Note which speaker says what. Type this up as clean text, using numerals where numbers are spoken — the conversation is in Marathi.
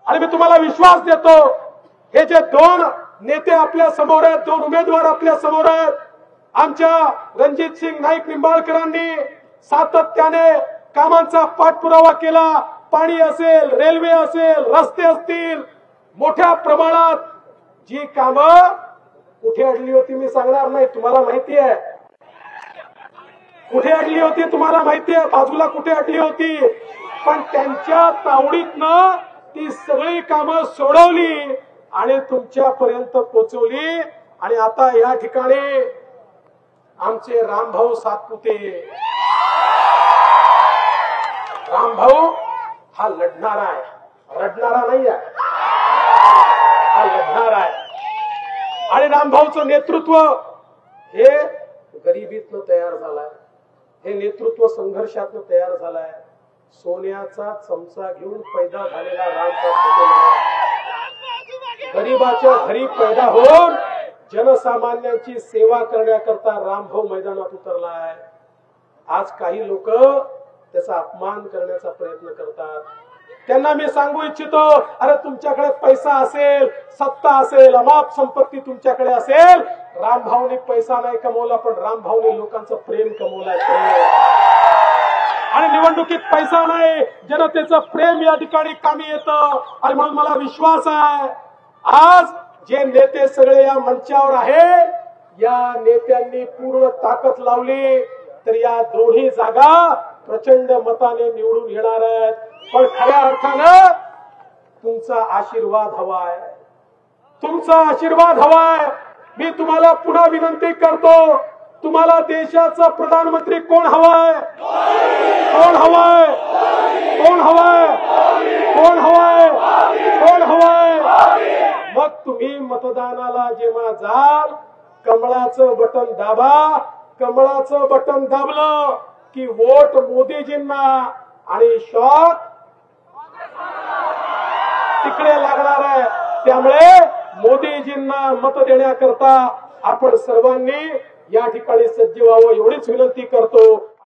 Speaker 1: आणि मी तुम्हाला विश्वास देतो, हे जे दोन नेते आपल्या समोर आहेत, दोन उमेदवार आपल्या समोर आहेत, आमच्या रणजितसिंग नाईक निंबाळकरांनी सातत्याने कामांचा पाठपुरावा केला. पाणी असेल, रेल्वे असेल, रस्ते असतील, मोठ्या प्रमाणात जी कामं कुठे अडली होती मी सांगणार नाही, तुम्हाला माहिती आहे कुठे अडली होती, तुम्हाला माहिती आहे बाजूला कुठे अडली होती, पण त्यांच्या तावडीतनं ती सगळी कामं सोडवली आणि तुमच्यापर्यंत पोहोचवली. आणि आता या ठिकाणी आमचे रामभाऊ सातपुते, रामभाऊ हा लढणारा आहे, रडणारा नाही आहे, हा लढणारा आहे. आणि रामभाऊचं नेतृत्व हे गरिबीतनं तयार झालंय, हे नेतृत्व संघर्षातनं तयार झालाय. सोन्याचा चमचा घेऊन पैदा झालेला रामभाऊ गरिबाच्या घरी पैदा होऊन जनसामान्यांची सेवा करण्याकरता रामभाऊ मैदानात उतरलाय. आज काही लोक त्याचा अपमान करण्याचा प्रयत्न करतात. त्यांना मी सांगू इच्छितो, अरे तुमच्याकडे पैसा असेल, सत्ता असेल, अमाप संपत्ती तुमच्याकडे असेल, रामभाऊने पैसा नाही कमवला, पण रामभाऊने लोकांचं प्रेम कमवलंय. आणि निवडणुकीत पैसा नाही, जनतेचं प्रेम या ठिकाणी कामी येतं. आणि म्हणून मला विश्वास आहे, आज जे नेते सगळे या मंचावर आहे, या नेत्यांनी पूर्ण ताकद लावली तर या दोन्ही जागा प्रचंड मताने निवडून येणार आहेत. पण खऱ्या अर्थानं तुमचा आशीर्वाद हवाय, तुमचा आशीर्वाद हवाय. मी तुम्हाला पुन्हा विनंती करतो, तुम्हाला देशाचा प्रधानमंत्री कोण हवाय, कोण हवाय, कोण हवाय, कोण हवाय, कोण हवाय. मग तुम्ही मतदानाला जेव्हा जाल, कमळाचं बटन दाबा. कमळाचं बटन दाबलं की वोट मोदीजींना आणि शॉट तिकडे लागणार आहे. त्यामुळे मोदीजींना मत देण्याकरता आपण सर्वांनी या ठिकाणी सज्ज व्हावं एवढीच विनंती करतो.